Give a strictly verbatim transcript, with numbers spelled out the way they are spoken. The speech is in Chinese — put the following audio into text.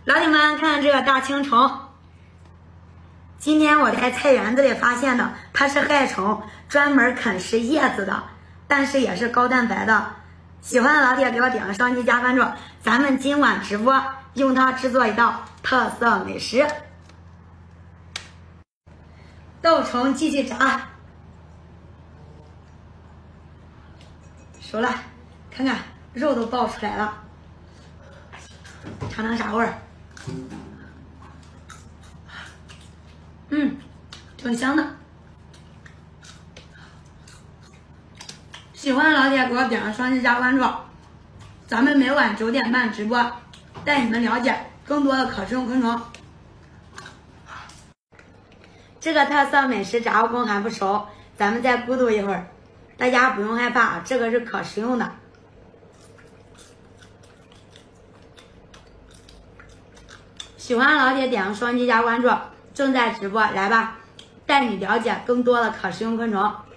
老铁们，看这个大青虫，今天我在菜园子里发现的，它是害虫，专门啃食叶子的，但是也是高蛋白的。喜欢的老铁给我点个双击加关注，咱们今晚直播用它制作一道特色美食——豆虫继续炸。熟了，看看肉都爆出来了，尝尝啥味儿？嗯，挺香的。喜欢的老铁给我点个双击加关注，咱们每晚九点半直播，带你们了解更多的可食用昆虫。这个特色美食炸蜈蚣还不熟，咱们再咕嘟一会儿，大家不用害怕，这个是可食用的。喜欢的老铁点个双击加关注，正在直播，来吧，带你了解更多的可食用昆虫。